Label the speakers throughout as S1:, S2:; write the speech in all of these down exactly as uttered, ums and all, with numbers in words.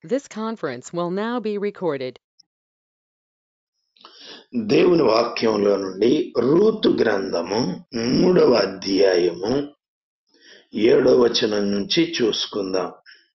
S1: This conference will now be recorded.
S2: దేవుని వాక్యంలో నుండి రూతు గ్రంథము మూడవ అధ్యాయము ఏడవ వచనం నుంచి చూసుకుందాం.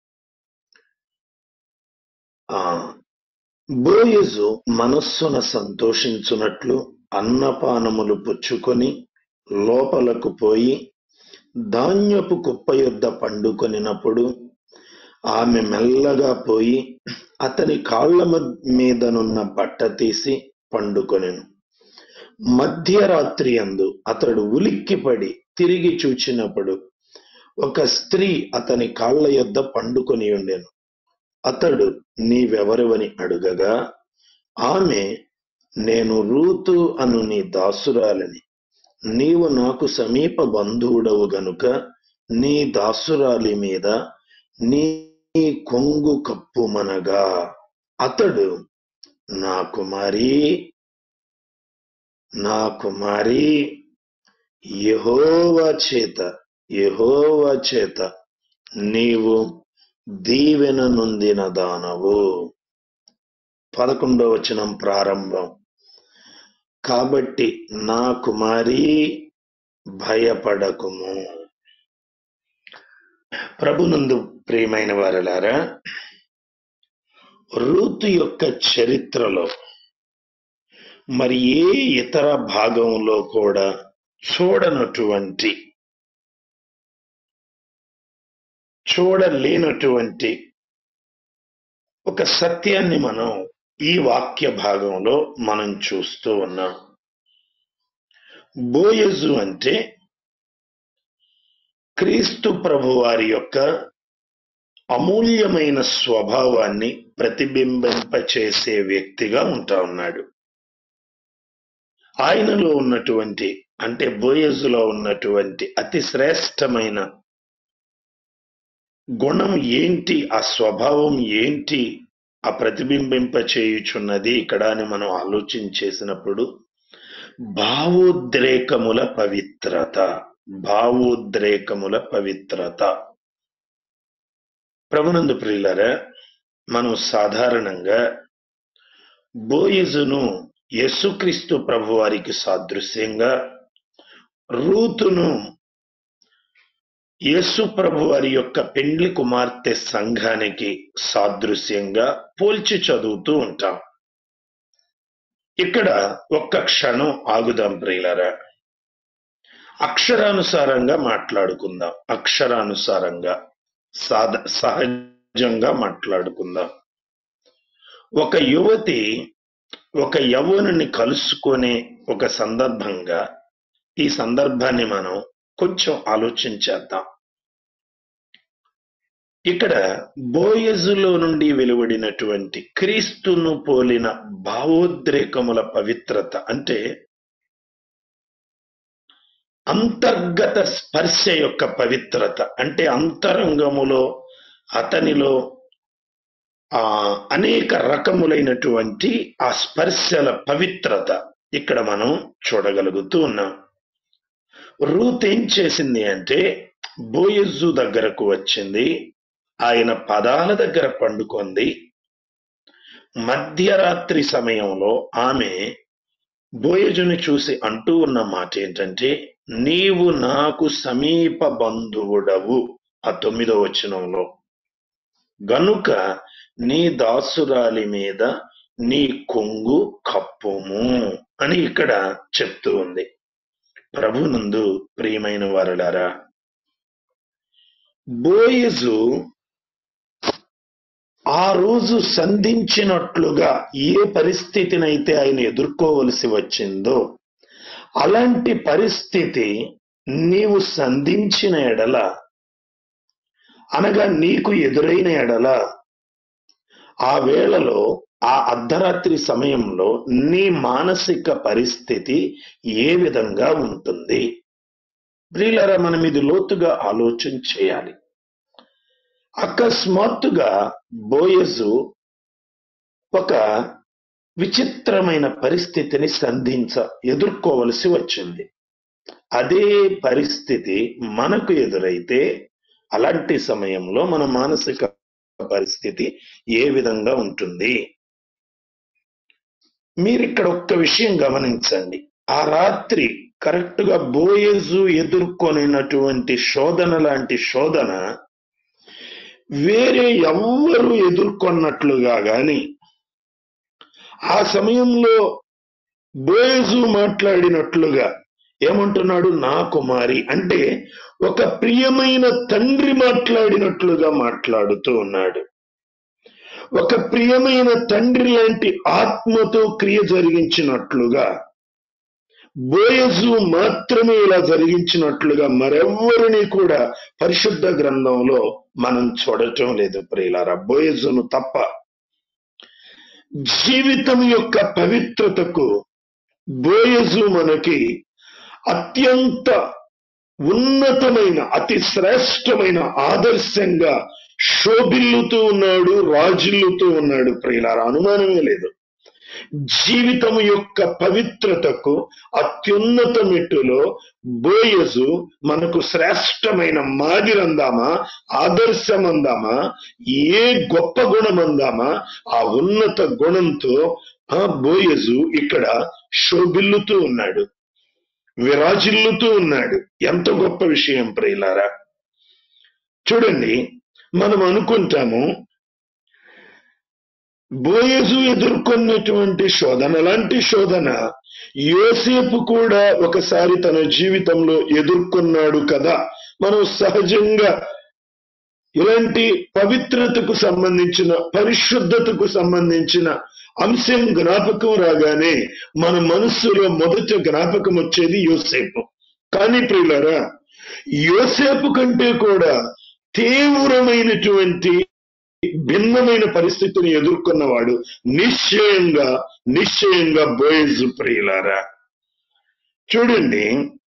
S2: ఆ బోయజు మనస్సున సంతోషించున్నట్లు అన్నపానములు పుచ్చుకొని లోపలకు పోయి ధాన్యపు కుప్ప యొద్ద పండుకొనినప్పుడు ఆమె మెల్లగా పోయి అతని కాళ్ల మీదనున్న బట్ట తీసి పండుకొనెను. మధ్యరాత్రి యందు అతడు ఉలిక్కిపడి తిరిగి చూచినప్పుడు ఒక స్త్రీ అతని కాళ్ల యొద్ద పండుకొని ఉండెను. అతడు నీవెవరివని అడుగగా ఆమె, నేను రూతు అను నీ దాసురాలిని, నీవు నాకు సమీప బంధువుడవు గనుక నీ దాసురాలి మీద నీ కొంగు కప్పుమనగా అతడు, నా కుమారీ నా కుమారీ యెహోవా చేత యెహోవా చేత నీవు దీవెన నొందిన దానవు. పదకొండవ వచనం ప్రారంభం. కాబట్టి నా కుమారీ భయపడకుము. ప్రభునందు ప్రియమైన వారలారా, రూతు యొక్క చరిత్రలో మరి ఏ ఇతర భాగంలో కూడా చూడనటువంటి చూడలేనటువంటి ఒక సత్యాన్ని మనం ఈ వాక్య భాగంలో మనం చూస్తూ ఉన్నాం. బోయజు అంటే క్రీస్తు ప్రభు వారి యొక్క అమూల్యమైన స్వభావాన్ని ప్రతిబింబింపచేసే వ్యక్తిగా ఉంటా ఉన్నాడు. ఆయనలో ఉన్నటువంటి అంటే బోయజులో ఉన్నటువంటి అతి శ్రేష్టమైన గుణం ఏంటి, ఆ స్వభావం ఏంటి, ఆ ప్రతిబింబింప చేయుచున్నది ఇక్కడ అని మనం ఆలోచన చేసినప్పుడు భావోద్రేకముల పవిత్రత భావోద్రేకముల పవిత్రత. ప్రభునందు ప్రియులారా, మనం సాధారణంగా బోయజును యేసుక్రీస్తు ప్రభు వారికి సాదృశ్యంగా, రూతును యేసు ప్రభు వారి యొక్క పెండ్లి కుమార్తె సంఘానికి సాదృశ్యంగా పోల్చి చదువుతూ ఉంటాం. ఇక్కడ ఒక్క క్షణం ఆగుదాం ప్రియులారా. అక్షరానుసారంగా మాట్లాడుకుందాం. అక్షరానుసారంగా సాధ సహజంగా మాట్లాడుకుందాం. ఒక యువతి ఒక యవ్వనుని కలుసుకునే ఒక సందర్భంగా ఈ సందర్భాన్ని మనం కొంచెం ఆలోచించేద్దాం. ఇక్కడ బోయజులో నుండి వెలువడినటువంటి క్రీస్తును పోలిన భావోద్రేకముల పవిత్రత అంటే అంతర్గత స్పర్శ యొక్క పవిత్రత, అంటే అంతరంగములో అతనిలో ఆ అనేక రకములైనటువంటి ఆ స్పర్శల పవిత్రత ఇక్కడ మనం చూడగలుగుతూ ఉన్నాం. రూత్ ఏం చేసింది అంటే బోయజు దగ్గరకు వచ్చింది, ఆయన పదాల దగ్గర పండుకొంది. మధ్యరాత్రి సమయంలో ఆమె బోయజుని చూసి అంటూ ఉన్న మాట ఏంటంటే, నీవు నాకు సమీప బంధువుడవు. ఆ తొమ్మిదో వచనంలో, గనుక నీ దాసురాలి మీద నీ కొంగు కప్పుము అని ఇక్కడ చెప్తూ ఉంది. ప్రభునందు ప్రియమైన వారలారా, బోయజు ఆ రోజు సంధించినట్లుగా ఏ పరిస్థితినైతే ఆయన ఎదుర్కోవలసి వచ్చిందో అలాంటి పరిస్థితి నీవు సంధించిన ఎడల, అనగా నీకు ఎదురైన ఎడల, ఆ వేళలో ఆ అర్ధరాత్రి సమయంలో నీ మానసిక పరిస్థితి ఏ విధంగా ఉంటుంది? ప్రియులారా, మనం ఇది లోతుగా ఆలోచన చేయాలి. అకస్మాత్తుగా బోయజు ఒక విచిత్రమైన పరిస్థితిని సంధించ ఎదుర్కోవలసి వచ్చింది. అదే పరిస్థితి మనకు ఎదురైతే అలాంటి సమయంలో మన మానసిక పరిస్థితి ఏ విధంగా ఉంటుంది? మీరు ఇక్కడ ఒక్క విషయం గమనించండి. ఆ రాత్రి కరెక్ట్ గా బోయజు ఎదుర్కొనినటువంటి శోధన లాంటి శోధన వేరే ఎవ్వరు ఎదుర్కొన్నట్లుగా గాని, ఆ సమయంలో బోయజు మాట్లాడినట్లుగా ఏమంటున్నాడు? నా కుమారి అంటే ఒక ప్రియమైన తండ్రి మాట్లాడినట్లుగా మాట్లాడుతూ ఉన్నాడు. ఒక ప్రియమైన తండ్రి లాంటి ఆత్మతో క్రియ జరిగించినట్లుగా బోయజు మాత్రమే ఇలా జరిగించినట్లుగా మరెవ్వరిని కూడా పరిశుద్ధ గ్రంథంలో మనం చూడటం లేదు ప్రియులారా, బోయజును తప్ప. జీవితం యొక్క పవిత్రతకు బోయజు మనకి అత్యంత ఉన్నతమైన అతి శ్రేష్టమైన ఆదర్శంగా శోభిల్లుతూ ఉన్నాడు, రాజిల్లుతూ ఉన్నాడు ప్రియులారా, అనుమానమే లేదు. జీవితం యొక్క పవిత్రతకు అత్యున్నత మెట్టులో బోయజు మనకు శ్రేష్టమైన మాదిరందామా, ఆదర్శమందామా, ఏ గొప్ప గుణమందామా, ఆ ఉన్నత గుణంతో ఆ బోయజు ఇక్కడ శోభిల్లుతూ ఉన్నాడు, విరాజిల్లుతూ ఉన్నాడు. ఎంత గొప్ప విషయం ప్రియులారా. చూడండి, మనం అనుకుంటాము బోయజు ఎదుర్కొన్నటువంటి శోధన లాంటి శోధన యోసేపు కూడా ఒకసారి తన జీవితంలో ఎదుర్కొన్నాడు కదా. మనం సహజంగా ఇలాంటి పవిత్రతకు సంబంధించిన, పరిశుద్ధతకు సంబంధించిన అంశం జ్ఞాపకం రాగానే మన మనస్సులో మొదట జ్ఞాపకం వచ్చేది యోసేపు. కానీ ప్రియులారా, యోసేపు కంటే కూడా తీవ్రమైనటువంటి భిన్నమైన పరిస్థితిని ఎదుర్కొన్నవాడు నిశ్చయంగా నిశ్చయంగా బోయజు ప్రియులారా. చూడండి,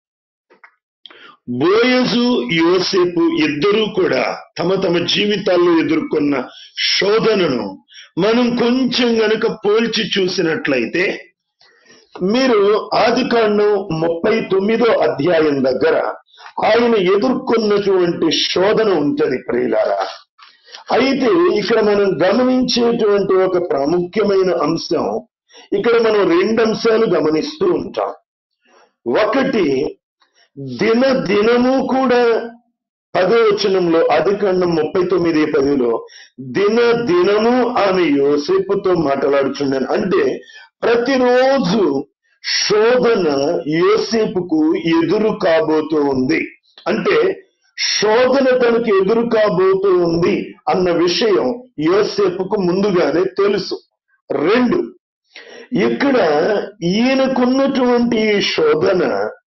S2: బోయజు యోసేపు ఇద్దరూ కూడా తమ తమ జీవితాల్లో ఎదుర్కొన్న శోధనను మనం కొంచెం గనుక పోల్చి చూసినట్లయితే, మీరు ఆదికాండం ముప్పై తొమ్మిదో అధ్యాయం దగ్గర ఆయన ఎదుర్కొన్నటువంటి శోధన ఉంటది ప్రియులారా. అయితే ఇక్కడ మనం గమనించేటువంటి ఒక ప్రాముఖ్యమైన అంశం, ఇక్కడ మనం రెండు అంశాలు గమనిస్తూ ఉంటాం. ఒకటి, దిన దినము కూడా పదో వచనంలో, ఆదికాండం ముప్పై తొమ్మిది పదిలో దిన దినము ఆమె యోసేపుతో మాట్లాడుచున్నాను అంటే ప్రతిరోజు శోధన యోసేపుకు ఎదురు కాబోతూ ఉంది. అంటే శోధన తనకు ఎదురు కాబోతూ ఉంది అన్న విషయం యోసేపుకు ముందుగానే తెలుసు. రెండు, ఇక్కడ ఈయనకున్నటువంటి శోధన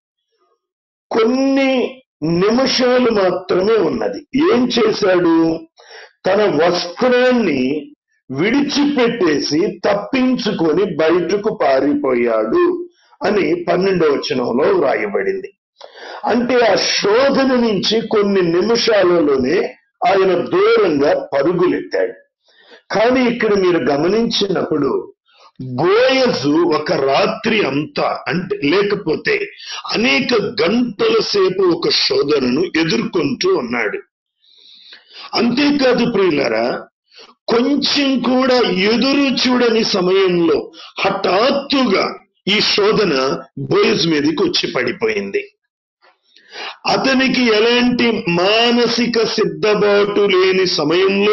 S2: కొన్ని నిమిషాలు మాత్రమే ఉన్నది. ఏం చేశాడు? తన వస్త్రాన్ని విడిచిపెట్టేసి తప్పించుకొని బయటకు పారిపోయాడు అని పన్నెండవ వచనంలో వ్రాయబడింది. అంటే ఆ శోధన నుంచి కొన్ని నిమిషాలలోనే ఆయన దూరంగా పరుగులెత్తాడు. కానీ ఇక్కడ మీరు గమనించినప్పుడు బోయజు ఒక రాత్రి అంతా అంటే లేకపోతే అనేక గంటల సేపు ఒక శోధనను ఎదుర్కొంటూ ఉన్నాడు. అంతేకాదు ప్రియులారా, కొంచెం కూడా ఎదురు చూడని సమయంలో హఠాత్తుగా ఈ శోధన బోయజు మీదకి వచ్చి పడిపోయింది. అతనికి ఎలాంటి మానసిక సిద్ధబాటు లేని సమయంలో,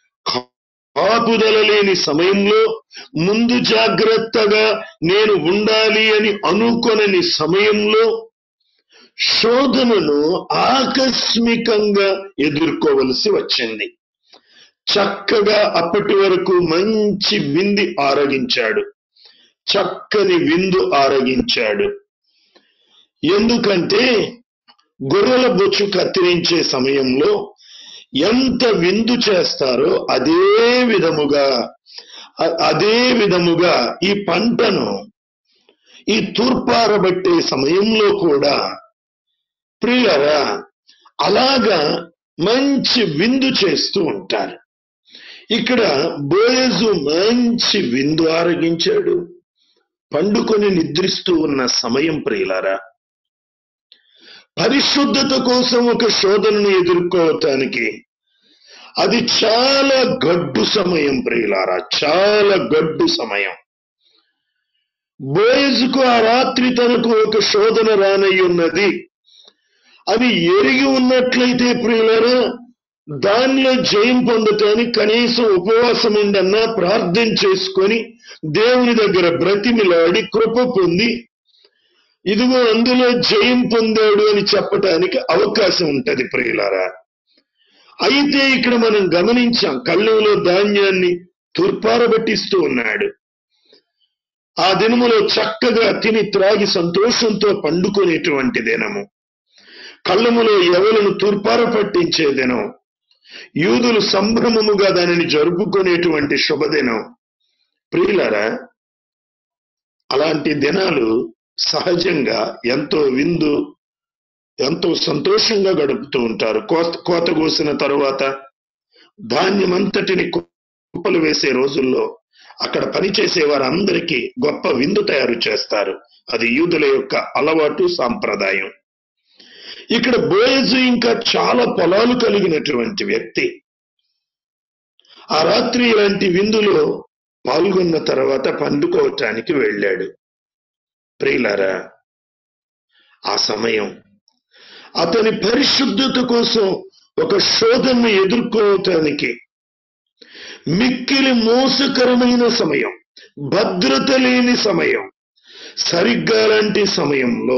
S2: కాపుదల లేని సమయంలో, ముందు జాగ్రత్తగా నేను ఉండాలి అని అనుకొనని సమయంలో శోధనను ఆకస్మికంగా ఎదుర్కోవలసి వచ్చింది. చక్కగా అప్పటి వరకు మంచి విందు ఆరగించాడు, చక్కని విందు ఆరగించాడు. ఎందుకంటే గొర్రెల బొచ్చు కత్తిరించే సమయంలో ఎంత విందు చేస్తారో అదే విధముగా అదే విధముగా ఈ పంటను ఈ తూర్పారబట్టే సమయంలో కూడా ప్రియులారా అలాగా మంచి విందు చేస్తూ ఉంటారు. ఇక్కడ బోయజు మంచి విందు ఆరగించాడు, పండుకొని నిద్రిస్తూ ఉన్న సమయం ప్రియులారా. పరిశుద్ధత కోసం ఒక శోధనను ఎదుర్కోవటానికి అది చాలా గడ్డు సమయం ప్రియులారా, చాలా గడ్డు సమయం. బోయజుకు ఆ రాత్రి తనకు ఒక శోధన రానయ్యున్నది అని ఎరిగి ఉన్నట్లయితే ప్రియులారా, దానిలో జయం పొందటానికి కనీసం ఉపవాసం ఉండన్నా ప్రార్థన చేసుకొని దేవుని దగ్గర బ్రతిమిలాడి కృప పొంది ఇదిగో అందులో జయం పొందాడు అని చెప్పటానికి అవకాశం ఉంటది ప్రియులారా. అయితే ఇక్కడ మనం గమనించాం, కళ్ళంలో ధాన్యాన్ని తూర్పారబట్టిస్తూ ఉన్నాడు. ఆ దినములో చక్కగా తిని త్రాగి సంతోషంతో పండుకునేటువంటి దినము, కళ్ళములో ఎవలను తూర్పార పట్టించే దినం, యూదులు సంభ్రమముగా దానిని జరుపుకునేటువంటి శుభదినం. ప్రియులారా, అలాంటి దినాలు సహజంగా ఎంతో విందు, ఎంతో సంతోషంగా గడుపుతూ ఉంటారు. కోత కోత కోసిన తరువాత ధాన్యమంతటిని కుప్పలు వేసే రోజుల్లో అక్కడ పనిచేసే వారందరికీ గొప్ప విందు తయారు చేస్తారు. అది యూదుల యొక్క అలవాటు, సాంప్రదాయం. ఇక్కడ బోయజు ఇంకా చాలా పొలాలు కలిగినటువంటి వ్యక్తి. ఆ రాత్రి ఇలాంటి విందులో పాల్గొన్న తర్వాత పండుకోవటానికి వెళ్ళాడు. ప్రియులారా, ఆ సమయం అతని పరిశుద్ధత కోసం ఒక శోధనను ఎదుర్కోవటానికి మిక్కిలి మోసకరమైన సమయం, భద్రత లేని సమయం. సరిగ్గా లాంటి సమయంలో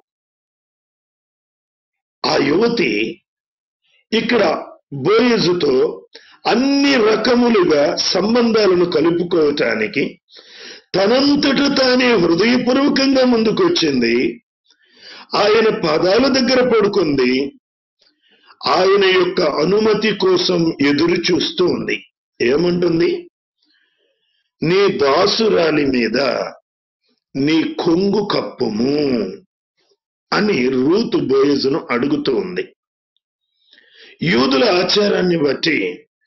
S2: ఆ యువతి ఇక్కడ బోయజుతో అన్ని రకములుగా సంబంధాలను కలుపుకోవటానికి తనంతట తానే హృదయపూర్వకంగా ముందుకొచ్చింది. ఆయన పాదాల దగ్గర పడుకుంది. ఆయన యొక్క అనుమతి కోసం ఎదురు చూస్తూ ఉంది. ఏమంటుంది? నీ దాసురాలి మీద నీ కొంగు కప్పుము అని రూతు బోయజును అడుగుతూ ఉంది. యూదుల ఆచారాన్ని బట్టి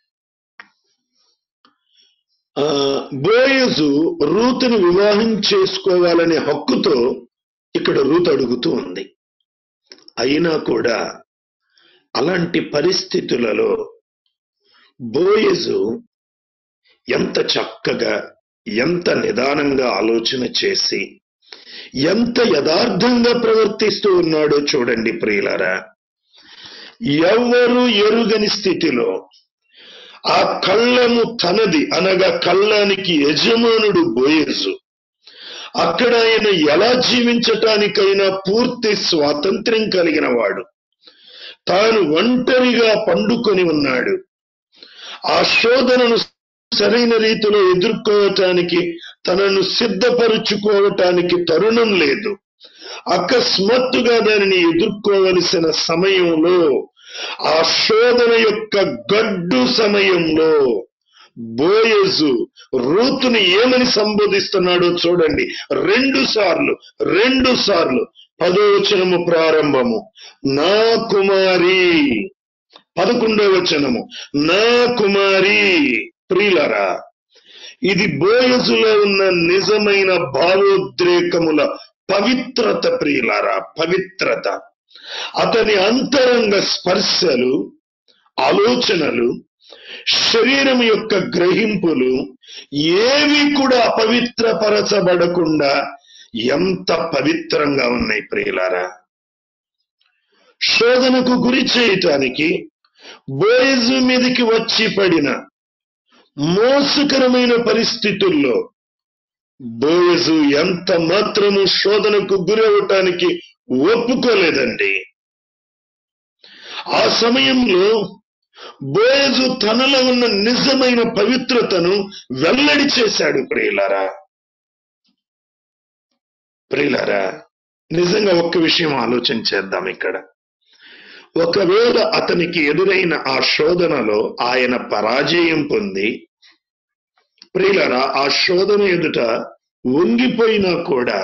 S2: ఆ బోయజు రూతుని వివాహం చేసుకోవాలనే హక్కుతో ఇక్కడ రూతు అడుగుతూ ఉంది. అయినా కూడా అలాంటి పరిస్థితులలో బోయజు ఎంత చక్కగా, ఎంత నిదానంగా ఆలోచన చేసి ఎంత యథార్థంగా ప్రవర్తిస్తూ ఉన్నాడో చూడండి ప్రియులారా. ఎవరు ఎరుగని స్థితిలో ఆ కళ్ళము తనది అనగా కళ్ళానికి యజమానుడు బోయజు. అక్కడ ఆయన ఎలా జీవించటానికైనా పూర్తి స్వాతంత్ర్యం కలిగిన వాడు. తాను ఒంటరిగా పండుకొని ఉన్నాడు. ఆ శోధనను సరైన రీతిలో ఎదుర్కోవటానికి తనను సిద్ధపరుచుకోవటానికి తరుణం లేదు. అకస్మాత్తుగా దానిని ఎదుర్కోవలసిన సమయంలో, ఆ శోధన యొక్క గడ్డు సమయంలో బోయజు రూతుని ఏమని సంబోధిస్తున్నాడో చూడండి. రెండు సార్లు రెండు సార్లు పదో వచనము ప్రారంభము నా కుమారి, పదకొండో వచనము నా కుమారి. ప్రియులారా, ఇది బోయజులో ఉన్న నిజమైన భావోద్రేకముల పవిత్రత. ప్రియులారా, పవిత్రత. అతని అంతరంగ స్పర్శలు, ఆలోచనలు, శరీరం యొక్క గ్రహింపులు ఏవి కూడా అపవిత్రపరచబడకుండా ఎంత పవిత్రంగా ఉన్నాయి ప్రియులారా. శోధనకు గురి చేయటానికి బోయజు మీదకి వచ్చి పడిన మోసకరమైన పరిస్థితుల్లో బోయజు ఎంత మాత్రము శోధనకు గురవటానికి ఒప్పుకోలేదండి. ఆ సమయంలో బోయజు తనలో ఉన్న నిజమైన పవిత్రతను వెల్లడి చేశాడు. ప్రియులారా ప్రియులారా నిజంగా ఒక్క విషయం ఆలోచన చేద్దాం. ఇక్కడ ఒకవేళ అతనికి ఎదురైన ఆ శోధనలో ఆయన పరాజయం పొంది, ప్రియులారా ఆ శోధన ఎదుట వంగిపోయినా కూడా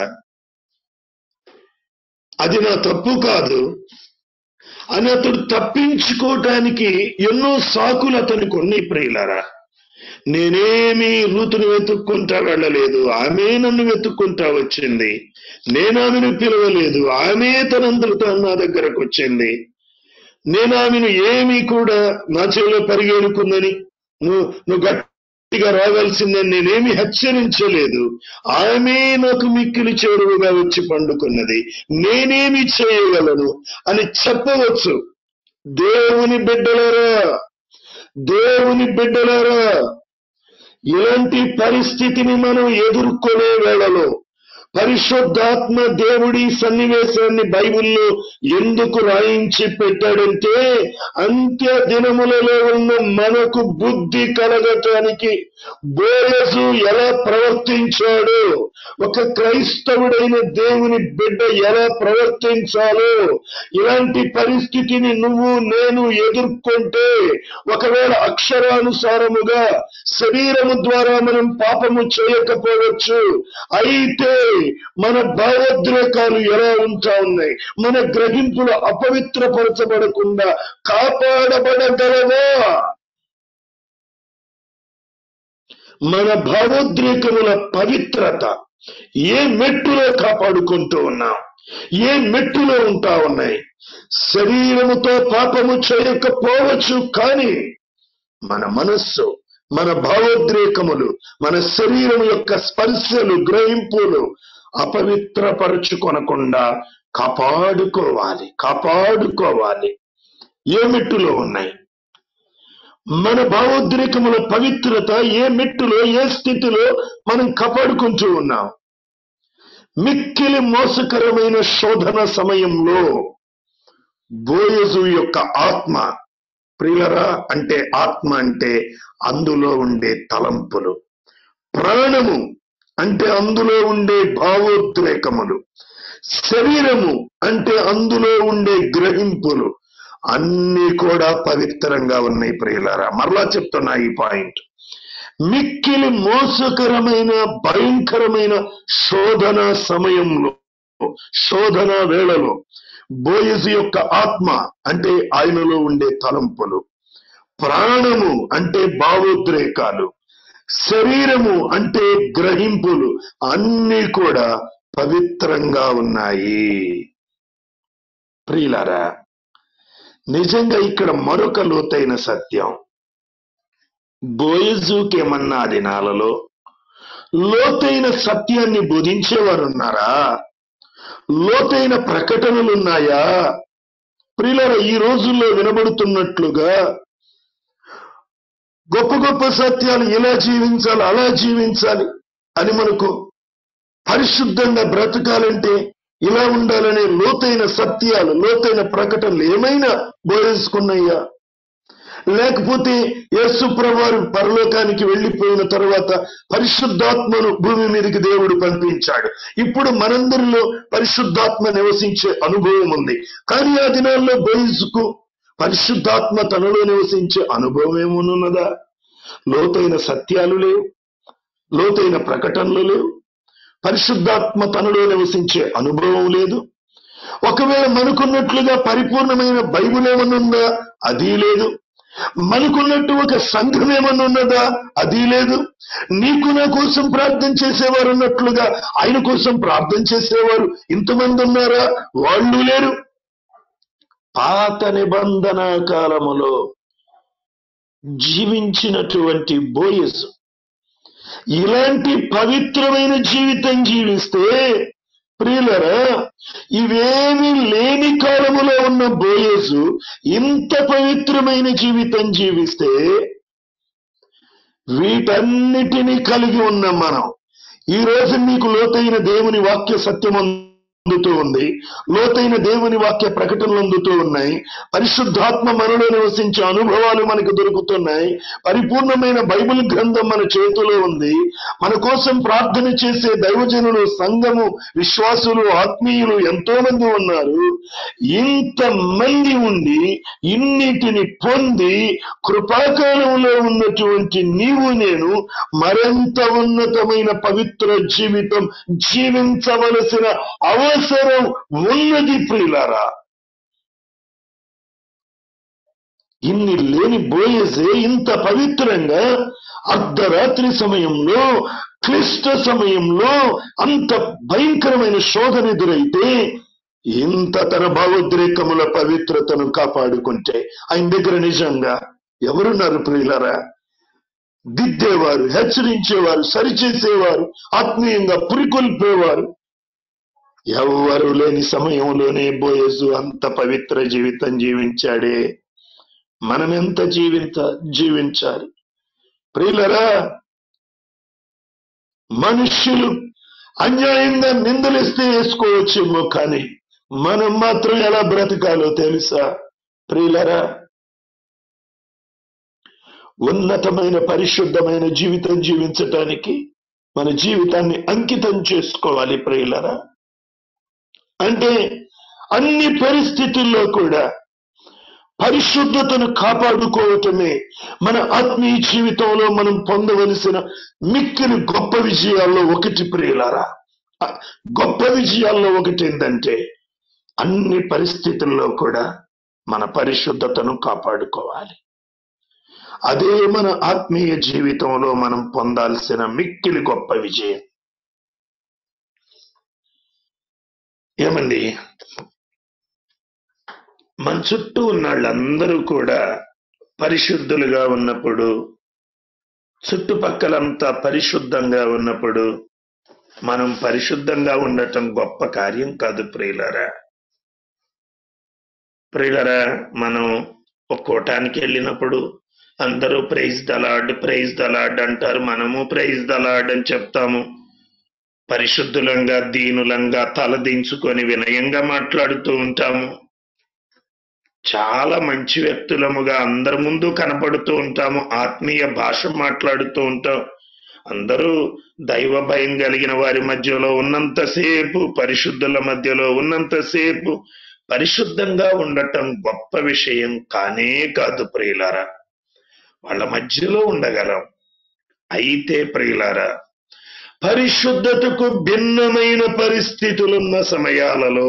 S2: అది నా తప్పు కాదు అని అతడు తప్పించుకోవటానికి ఎన్నో సాకులు అతనికి ఉన్నాయి. ప్రియులారా, నేనేమి రూతుని వెతుక్కుంటా వెళ్ళలేదు, ఆమె నన్ను వెతుక్కుంటా వచ్చింది. నేను ఆమెను పిలవలేదు, ఆమె తనంతట నా దగ్గరకు వచ్చింది. నేను ఆమెను ఏమీ కూడా నా చెవిలో పరిగెడుకుందని నువ్వు నువ్వు గట్టిగా రావాల్సిందని నేనేమి హెచ్చరించలేదు. ఆమె నాకు మిక్కిలి చేరువుగా వచ్చి పండుకున్నది, నేనేమి చేయగలను అని చెప్పవచ్చు. దేవుని బిడ్డలారా, దేవుని బిడ్డలారా, ఇలాంటి పరిస్థితిని మనం ఎదుర్కొనే వేళలో పరిశుద్ధాత్మ దేవుడి సన్నివేశాన్ని బైబిల్లో ఎందుకు రాయించి పెట్టాడంటే, అంత్య దినములలో ఉన్న మనకు బుద్ధి కలగటానికి బోయజు ఎలా ప్రవర్తించాడో, ఒక క్రైస్తవుడైన దేవుని బిడ్డ ఎలా ప్రవర్తించాలో, ఇలాంటి పరిస్థితిని నువ్వు నేను ఎదుర్కొంటే, ఒకవేళ అక్షరానుసారముగా శరీరము ద్వారా మనం పాపము చేయకపోవచ్చు, అయితే మన భావోద్రేకాలు ఎలా ఉంటా ఉన్నాయి, మన గ్రహింపులు అపవిత్రపరచబడకుండా కాపాడబడగలవా? మన భావోద్రేకముల పవిత్రత ఏ మెట్టులో కాపాడుకుంటూ ఉన్నాం, ఏ మెట్టులో ఉంటా ఉన్నాయి? శరీరముతో పాపము చేయకపోవచ్చు, కానీ మన మనస్సు, మన భావోద్రేకములు, మన శరీరం యొక్క స్పర్శలు, గ్రహింపులు అపవిత్రపరచుకొనకుండా కాపాడుకోవాలి కాపాడుకోవాలి ఏ మెట్టులో ఉన్నాయి? మన భావోద్రేకముల పవిత్రత ఏ మెట్టులో, ఏ స్థితిలో మనం కాపాడుకుంటూ ఉన్నాం? మిక్కిలి మోసకరమైన శోధన సమయంలో బోయజు యొక్క ఆత్మ, ప్రియులరా, అంటే ఆత్మ అంటే అందులో ఉండే తలంపులు, ప్రాణము అంటే అందులో ఉండే భావోద్రేకములు, శరీరము అంటే అందులో ఉండే గ్రహింపులు అన్ని కూడా పవిత్రంగా ఉన్నాయి. ప్రియులారా, మరలా చెప్తున్నా ఈ పాయింట్. మిక్కిలి మోసకరమైన భయంకరమైన శోధన సమయంలో, శోధన వేళలో బోయజు యొక్క ఆత్మ అంటే ఆయనలో ఉండే తలంపులు, ప్రాణము అంటే భావోద్రేకాలు, శరీరము అంటే గ్రహింపులు అన్నీ కూడా పవిత్రంగా ఉన్నాయి. ప్రియులారా, నిజంగా ఇక్కడ మరొక లోతైన సత్యం, బోయజుకేమన్నా ఆ దినాలలో లోతైన సత్యాన్ని బోధించేవారు ఉన్నారా? లోతైన ప్రకటనలు ఉన్నాయా? ప్రియులారా, ఈ రోజుల్లో వినబడుతున్నట్లుగా గొప్ప గొప్ప సత్యాలు ఇలా జీవించాలి, అలా జీవించాలి అని, మనకు పరిశుద్ధంగా బ్రతకాలంటే ఇలా ఉండాలనే లోతైన సత్యాలు, లోతైన ప్రకటనలు ఏమైనా బోధించుకున్నాయా? లేకపోతే యేసు ప్రభువారు పరలోకానికి వెళ్లిపోయిన తర్వాత పరిశుద్ధాత్మను భూమి మీదకి దేవుడు పంపించాడు. ఇప్పుడు మనందరిలో పరిశుద్ధాత్మ నివసించే అనుభవం ఉంది. కానీ ఆ దినాల్లో బోయజుకు పరిశుద్ధాత్మ తనలో నివసించే అనుభవం ఏమనున్నదా? లోతైన సత్యాలు లేవు, లోతైన ప్రకటనలు లేవు, పరిశుద్ధాత్మ తనలో నివసించే అనుభవం లేదు. ఒకవేళ మనకున్నట్లుగా పరిపూర్ణమైన బైబిల్ ఏమనుందా? అది లేదు. మనకున్నట్టు ఒక సంఘం ఏమన్నా ఉన్నదా? అది లేదు. నీకు నా కోసం ప్రార్థన చేసేవారు ఉన్నట్లుగా ఆయన కోసం ప్రార్థన చేసేవారు ఇంతమంది ఉన్నారా? వాళ్ళు లేరు. పాత నిబంధన కాలములో జీవించినటువంటి బోయజు ఇలాంటి పవిత్రమైన జీవితం జీవిస్తే, ప్రియులరా, ఇవేమి లేని కాలములో ఉన్న బోయజు ఇంత పవిత్రమైన జీవితం జీవిస్తే, వీటన్నిటినీ కలిగి ఉన్న మనం ఈ రోజు నీకు లోతైన దేవుని వాక్య సత్యం అందుతూ ఉంది, లోతైన దేవుని వాక్య ప్రకటనలు అందుతూ ఉన్నాయి, పరిశుద్ధాత్మ మనలో నివసించే అనుభవాలు మనకు దొరుకుతున్నాయి, పరిపూర్ణమైన బైబిల్ గ్రంథం మన చేతిలో ఉంది, మన కోసం ప్రార్థన చేసే దైవజనులు, సంఘము, విశ్వాసులు, ఆత్మీయులు ఎంతో మంది ఉన్నారు. ఇంతమంది ఉండి ఇన్నిటిని పొంది కృపాకాలంలో ఉన్నటువంటి నీవు నేను మరింత ఉన్నతమైన పవిత్ర జీవితం జీవించవలసిన అవసరం ఉన్నది. ప్రియులారా, ఇన్ని లేని బోయజే ఇంత పవిత్రంగా అర్ధరాత్రి సమయంలో, క్లిష్ట సమయంలో, అంత భయంకరమైన శోధన ఎదురైతే ఇంత తన భావోద్రేకముల పవిత్రతను కాపాడుకుంటే ఆయన దగ్గర నిజంగా ఎవరున్నారు ప్రియులరా? దిద్దేవారు, హెచ్చరించేవారు, సరిచేసేవారు, ఆత్మీయంగా పురికొల్పేవారు ఎవరు లేని సమయంలోనే బోయజు అంత పవిత్ర జీవితం జీవించాడే. మనం ఎంత జీవించ జీవించాలి ప్రియులరా? మనుష్యులు అన్యాయంగా నిందలిస్తే వేసుకోవచ్చేమో, కానీ మనం మాత్రం ఎలా బ్రతకాలో తెలుసా ప్రియులరా? ఉన్నతమైన పరిశుద్ధమైన జీవితం జీవించటానికి మన జీవితాన్ని అంకితం చేసుకోవాలి ప్రియులరా. అంటే అన్ని పరిస్థితుల్లో కూడా పరిశుద్ధతను కాపాడుకోవటమే మన ఆత్మీయ జీవితంలో మనం పొందవలసిన మిక్కిలి గొప్ప విజయాల్లో ఒకటి ప్రియులారా. గొప్ప విజయాల్లో ఒకటి ఏంటంటే అన్ని పరిస్థితుల్లో కూడా మన పరిశుద్ధతను కాపాడుకోవాలి. అదే మన ఆత్మీయ జీవితంలో మనం పొందాల్సిన మిక్కిలి గొప్ప విజయం. ఏమండి, మన చుట్టూ ఉన్న వాళ్ళందరూ కూడా పరిశుద్ధులుగా ఉన్నప్పుడు, చుట్టుపక్కలంతా పరిశుద్ధంగా ఉన్నప్పుడు మనం పరిశుద్ధంగా ఉండటం గొప్ప కార్యం కాదు ప్రియులరా. ప్రియులరా, మనం ఒక కూటానికి వెళ్ళినప్పుడు అందరూ praise the lord praise the lord అంటారు, మనము ప్రైజ్ ద లార్డ్ అని చెప్తాము. పరిశుద్ధులంగా దీనులంగా తలదించుకొని వినయంగా మాట్లాడుతూ ఉంటాము. చాలా మంచి వ్యక్తులముగా అందరి ముందు కనపడుతూ ఉంటాము. ఆత్మీయ భాష మాట్లాడుతూ ఉంటాం. అందరూ దైవ భయం కలిగిన వారి మధ్యలో ఉన్నంతసేపు, పరిశుద్ధుల మధ్యలో ఉన్నంతసేపు పరిశుద్ధంగా ఉండటం గొప్ప విషయం కానే కాదు ప్రియులారా. వాళ్ళ మధ్యలో ఉండగలం. అయితే ప్రియులారా, పరిశుద్ధతకు భిన్నమైన పరిస్థితులున్న సమయాలలో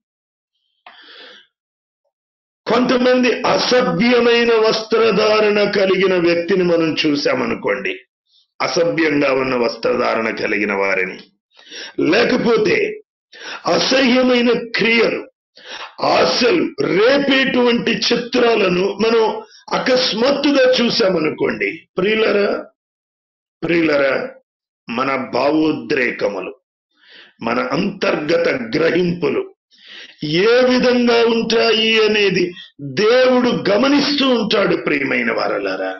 S2: కొంతమంది అసభ్యమైన వస్త్రధారణ కలిగిన వ్యక్తిని మనం చూసామనుకోండి, అసభ్యంగా ఉన్న వస్త్రధారణ కలిగిన వారిని, లేకపోతే అసహ్యమైన క్రియలు, ఆశలు రేపేటువంటి చిత్రాలను మనం అకస్మాత్తుగా చూసామనుకోండి ప్రియులరా, ప్రియులరా మన భావోద్రేకములు, మన అంతర్గత గ్రహింపులు ఏ విధంగా ఉంటాయి అనేది దేవుడు గమనిస్తూ ఉంటాడు ప్రియమైన వారలారా.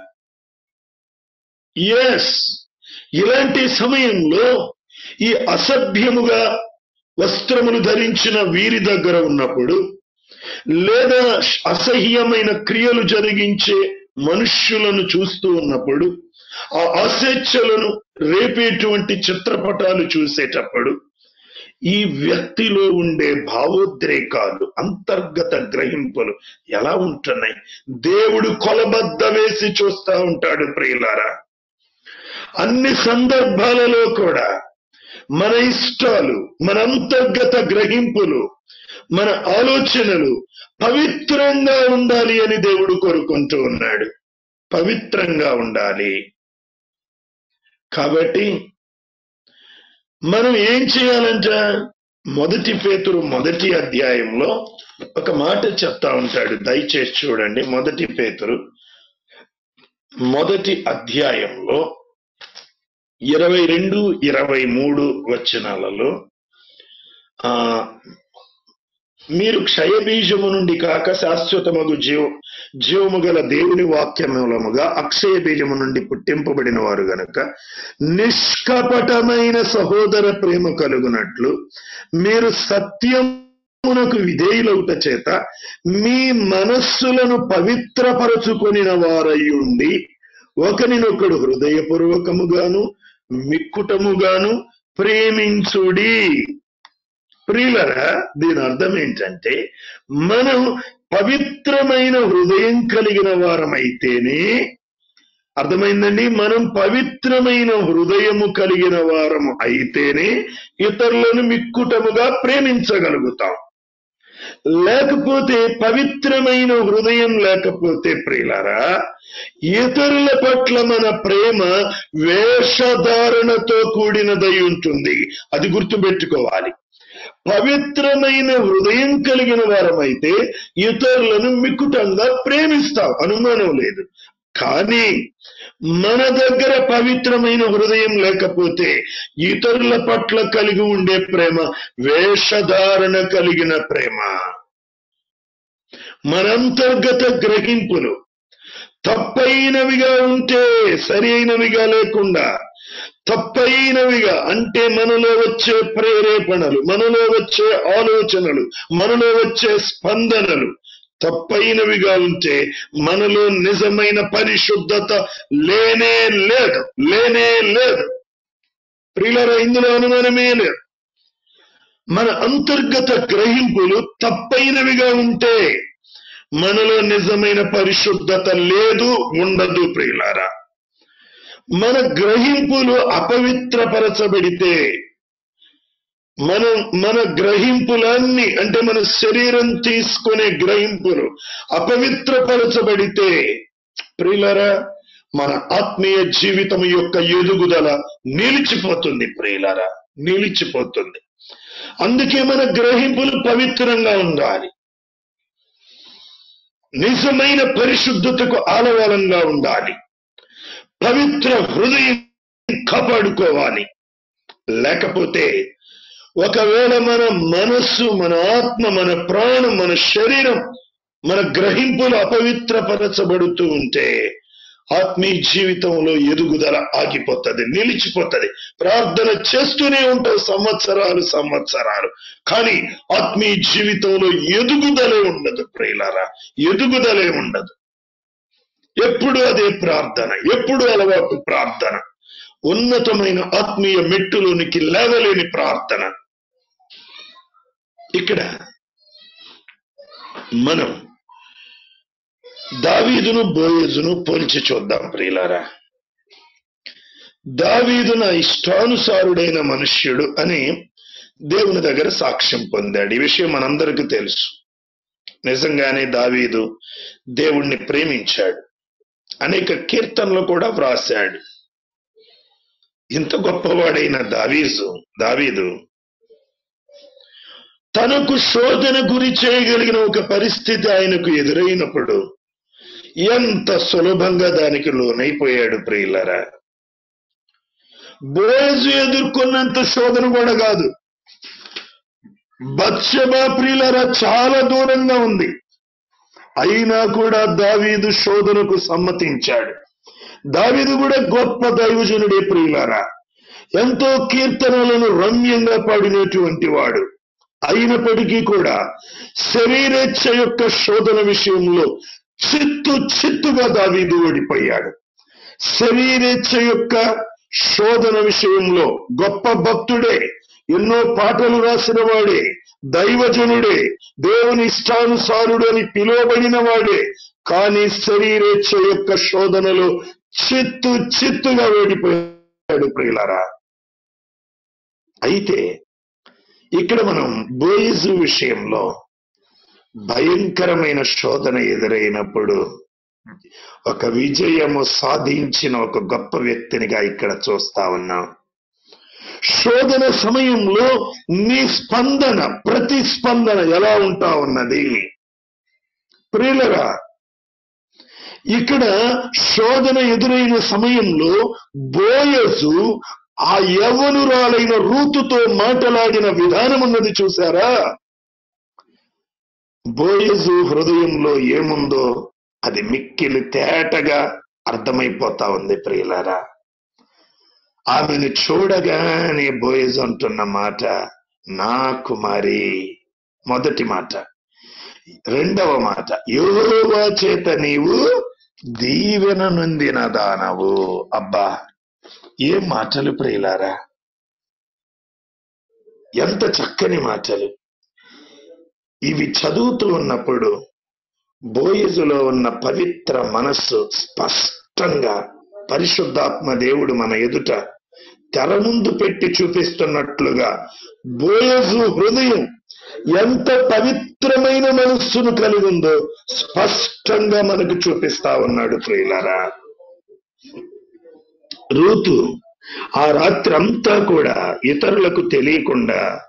S2: ఎస్, ఇలాంటి సమయంలో ఈ అసభ్యముగా వస్త్రములు ధరించిన వీరి దగ్గర ఉన్నప్పుడు, లేదా అసహ్యమైన క్రియలు జరిగించే మనుష్యులను చూస్తూ ఉన్నప్పుడు, ఆ అస్వేచ్ఛలను రేపేటువంటి చిత్రపటాలు చూసేటప్పుడు ఈ వ్యక్తిలో ఉండే భావోద్రేకాలు, అంతర్గత గ్రహింపులు ఎలా ఉంటున్నాయి దేవుడు కొలబద్ద వేసి చూస్తూ ఉంటాడు ప్రియులారా. అన్ని సందర్భాలలో కూడా మన ఇష్టాలు, మన అంతర్గత గ్రహింపులు, మన ఆలోచనలు పవిత్రంగా ఉండాలి అని దేవుడు కోరుకుంటూ ఉన్నాడు. పవిత్రంగా ఉండాలి. కాబట్టి మనం ఏం చేయాలంట? మొదటి పేతురు మొదటి అధ్యాయంలో ఒక మాట చెప్తా ఉంటాడు, దయచేసి చూడండి. మొదటి పేతురు మొదటి అధ్యాయంలో ఇరవై రెండు ఇరవై మూడు వచనాలలో ఆ మీరు క్షయబీజము నుండి కాక శాశ్వతమగు జీవ జీవము గల దేవుని వాక్యమూలముగా అక్షయ బీజము నుండి పుట్టింపబడిన వారు గనుక నిష్కపటమైన సహోదర ప్రేమ కలుగునట్లు మీరు సత్యమునకు విధేయులవుట చేత మీ మనస్సులను పవిత్రపరచుకొనిన వారయ్యుండి ఒకరినొకడు హృదయపూర్వకముగాను మిక్కుటముగాను ప్రేమించుడి. ప్రియులరా, దీని అర్థం ఏంటంటే మనం పవిత్రమైన హృదయం కలిగిన వారమైతేనే, అర్థమైందండి, మనం పవిత్రమైన హృదయము కలిగిన వారము అయితేనే ఇతరులను మిక్కుటముగా ప్రేమించగలుగుతాం. లేకపోతే పవిత్రమైన హృదయం లేకపోతే ప్రియులారా, ఇతరుల పట్ల మన ప్రేమ వేషధారణతో కూడినదై ఉంటుంది. అది గుర్తుపెట్టుకోవాలి. పవిత్రమైన హృదయం కలిగిన వారమైతే ఇతరులను మిక్కుటంగా ప్రేమిస్తాం, అనుమానం లేదు. కానీ మన దగ్గర పవిత్రమైన హృదయం లేకపోతే ఇతరుల పట్ల కలిగి ఉండే ప్రేమ వేషధారణ కలిగిన ప్రేమ. మన అంతర్గత గ్రహింపులు తప్పైనవిగా ఉంటే, సరి అయినవిగా లేకుండా తప్పైనవిగా అంటే మనలో వచ్చే ప్రేరేపణలు, మనలో వచ్చే ఆలోచనలు, మనలో వచ్చే స్పందనలు తప్పైనవిగా ఉంటే మనలో నిజమైన పరిశుద్ధత లేనే లేదు, లేనే లేదు. ప్రియులారా, ఇందులో అనుమానమే లేదు. మన అంతర్గత గ్రహింపులు తప్పైనవిగా ఉంటే మనలో నిజమైన పరిశుద్ధత లేదు, ఉండదు. ప్రియులారా, మన గ్రహింపులు అపవిత్రపరచబడితే, మనం మన గ్రహింపులన్నీ అంటే మన శరీరం తీసుకునే గ్రహింపులు అపవిత్రపరచబడితే ప్రియులారా, మన ఆత్మీయ జీవితం యొక్క ఎదుగుదల నిలిచిపోతుంది. ప్రియులారా, నిలిచిపోతుంది. అందుకే మన గ్రహింపులు పవిత్రంగా ఉండాలి, నిజమైన పరిశుద్ధతకు ఆలవాలంగా ఉండాలి, పవిత్ర హృదయం కాపాడుకోవాలి. లేకపోతే ఒకవేళ మన మనస్సు, మన ఆత్మ, మన ప్రాణం, మన శరీరం, మన గ్రహింపులు అపవిత్రపరచబడుతూ ఉంటే ఆత్మీయ జీవితంలో ఎదుగుదల ఆగిపోతుంది, నిలిచిపోతుంది. ప్రార్థన చేస్తూనే ఉంటావు సంవత్సరాలు సంవత్సరాలు, కానీ ఆత్మీయ జీవితంలో ఎదుగుదలే ఉండదు. ప్రియులారా, ఎదుగుదలే ఉండదు. ఎప్పుడు అదే ప్రార్థన, ఎప్పుడు అలవాటు ప్రార్థన, ఉన్నతమైన ఆత్మీయ మెట్టులోనికి లేవలేని ప్రార్థన. ఇక్కడ మనం దావీదును బోయజును పోల్చి చూద్దాం. ప్రియులారా, దావీదు నా ఇష్టానుసారుడైన మనుష్యుడు అని దేవుని దగ్గర సాక్ష్యం పొందాడు. ఈ విషయం మనందరికీ తెలుసు. నిజంగానే దావీదు దేవుణ్ణి ప్రేమించాడు, అనేక కీర్తనలు కూడా వ్రాశాడు. ఇంత గొప్పవాడైన దావీదు దావీదు తనకు శోధన గురి చేయగలిగిన ఒక పరిస్థితి ఆయనకు ఎదురైనప్పుడు ఎంత సులభంగా దానికి లోనైపోయాడు. ప్రియులారా, బోయజు ఎదుర్కొన్నంత శోధన కూడా కాదు. బత్షెబా ప్రియులారా చాలా దూరంగా ఉంది, అయినా కూడా దావీదు శోధనకు సమ్మతించాడు. దావీదు కూడా గొప్ప దైవజనుడే. ప్రియులారా, ఎంతో కీర్తనలను రమ్యంగా పాడినటువంటి వాడు. అయినప్పటికీ కూడా శరీరేచ్ఛ యొక్క శోధన విషయంలో చిత్తు చిత్తుగా దావీదు ఓడిపోయాడు. శరీరేచ్ఛ యొక్క శోధన విషయంలో గొప్ప భక్తుడే, ఎన్నో పాటలు రాసిన వాడే, దైవజనుడే, దేవుని ఇష్టానుసారుడు అని పిలువబడిన వాడే. కానీ శరీరేచ్ఛ యొక్క శోధనలో చిత్తు చిత్తుగా ఓడిపోయాడు. ప్రియులారా, అయితే ఇక్కడ మనం బోయజు విషయంలో భయంకరమైన శోధన ఎదురైనప్పుడు ఒక విజయము సాధించిన ఒక గొప్ప వ్యక్తినిగా ఇక్కడ చూస్తా ఉన్నాం. శోధన సమయంలో నీ స్పందన, ప్రతిస్పందన ఎలా ఉంటా ఉన్నది? ప్రియులరా, ఇక్కడ శోధన ఎదురైన సమయంలో బోయజు ఆ యవ్వనురాలైన రూతుతో మాట్లాడిన విధానం ఉన్నది చూసారా? బోయజు హృదయంలో ఏముందో అది మిక్కిలి తేటగా అర్థమైపోతా ఉంది. ప్రియులారా, ఆమెను చూడగానే బోయజు అంటున్న మాట నా కుమారి, మొదటి మాట. రెండవ మాట, యెహోవా చేత నీవు దీవెన నొందిన దానవు. అబ్బా, ఏ మాటలు ప్రియులారా, ఎంత చక్కని మాటలు. ఇవి చదువుతూ ఉన్నప్పుడు బోయజులో ఉన్న పవిత్ర మనస్సు స్పష్టంగా పరిశుద్ధాత్మ దేవుడు మన ఎదుట తెర ముందు పెట్టి చూపిస్తున్నట్లుగా బోయజు హృదయం ఎంత పవిత్రమైన మనస్సును కలిగి ఉందో స్పష్టంగా మనకు చూపిస్తా ఉన్నాడు. ప్రియులారా, రూతు ఆ రాత్రి అంతా కూడా ఇతరులకు తెలియకుండా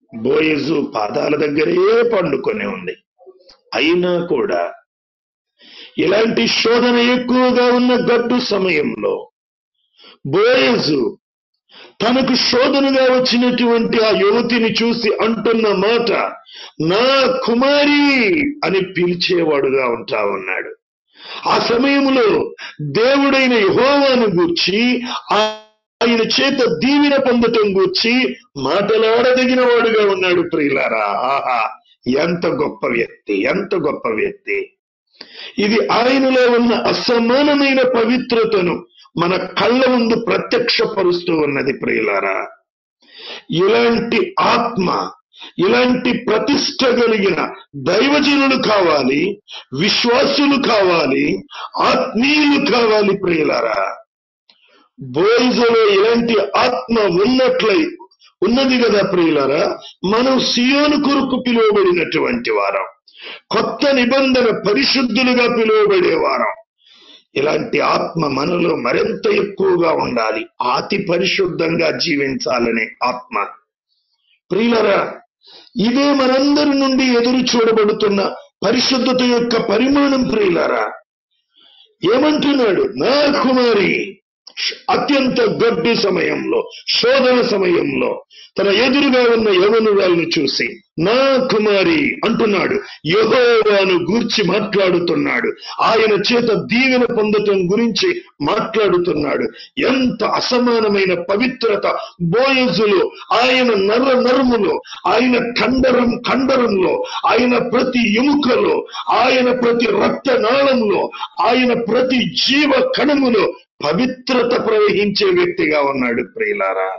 S2: బోయజు పాదాల దగ్గరే పండుకొని ఉంది. అయినా కూడా ఇలాంటి శోధన ఎక్కువగా ఉన్న గడ్డు సమయంలో బోయజు తనకు శోధనగా వచ్చినటువంటి ఆ యువతిని చూసి అంటున్న మాట, నా కుమారి అని పిలిచేవాడుగా ఉంటా ఉన్నాడు. ఆ సమయంలో దేవుడైన యెహోవాను గూర్చి, ఆయన చేత దీవెన పొందటం గూర్చి మాటలాడదగిన వాడుగా ఉన్నాడు. ప్రియులారా, ఆహా, ఎంత గొప్ప వ్యక్తి, ఎంత గొప్ప వ్యక్తి! ఇది ఆయనలో ఉన్న అసమానమైన పవిత్రతను మన కళ్ళ ముందు ప్రత్యక్షపరుస్తూ ఉన్నది. ప్రియులారా, ఇలాంటి ఆత్మ, ఇలాంటి ప్రతిష్ట కలిగిన దైవజనులు కావాలి, విశ్వాసులు కావాలి, ఆత్మీయులు కావాలి. ప్రియులారా, బోయజులో ఇలాంటి ఆత్మ ఉన్నట్లయి ఉన్నది కదా ప్రియులారా. మనం సియోను కొరకు పిలువబడినటువంటి వారం, కొత్త నిబంధన పరిశుద్ధులుగా పిలువబడే వారం. ఇలాంటి ఆత్మ మనలో మరింత ఎక్కువగా ఉండాలి, అతి పరిశుద్ధంగా జీవించాలనే ఆత్మ. ప్రియులారా, ఇదే మనందరి నుండి ఎదురు చూడబడుతున్న పరిశుద్ధత యొక్క పరిమాణం. ప్రియులారా, ఏమంటున్నాడు? నా కుమారి అత్యంత గడ్డు సమయంలో, శోధన సమయంలో తన ఎదురుగా ఉన్న యవనురాలను చూసి నా కుమారి అంటున్నాడు. యెహోవాను గూర్చి మాట్లాడుతున్నాడు, ఆయన చేత దీవెన పొందటం గురించి మాట్లాడుతున్నాడు. ఎంత అసమానమైన పవిత్రత బోయజులో, ఆయన నర నరములో, ఆయన కండరం కండరంలో, ఆయన ప్రతి ఎముకలో, ఆయన ప్రతి రక్తనాళంలో, ఆయన ప్రతి జీవ కణములో పవిత్రత ప్రవహించే వ్యక్తిగా ఉన్నాడు. ప్రియులారా,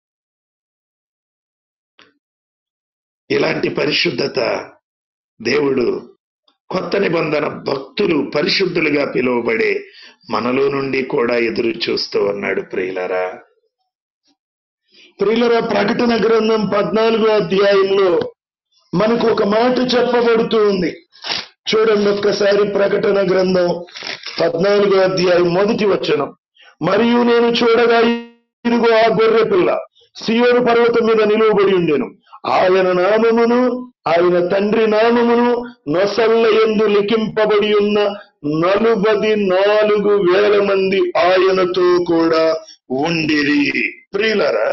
S2: ఇలాంటి పరిశుద్ధత దేవుడు కొత్త నిబంధన భక్తులు పరిశుద్ధులుగా పిలువబడే మనలో నుండి కూడా ఎదురు చూస్తూ ఉన్నాడు. ప్రియులారా, ప్రియులారా, ప్రకటన గ్రంథం పద్నాలుగో అధ్యాయంలో మనకు ఒక మాట చెప్పబడుతూ ఉంది. చూడండి ఒక్కసారి, ప్రకటన గ్రంథం పద్నాలుగో అధ్యాయం మొదటి వచనం. మరియు నేను చూడగా ఇదిగో ఆ గొర్రె పిల్ల సియోను పర్వతం మీద నిలువబడి ఉండెను. ఆయన నామమును ఆయన తండ్రి నామమును నొసళ్ళ యందు లిఖింపబడి ఉన్న నలుబది నాలుగు వేల మంది ఆయనతో కూడా ఉండిరి. ప్రియులారా,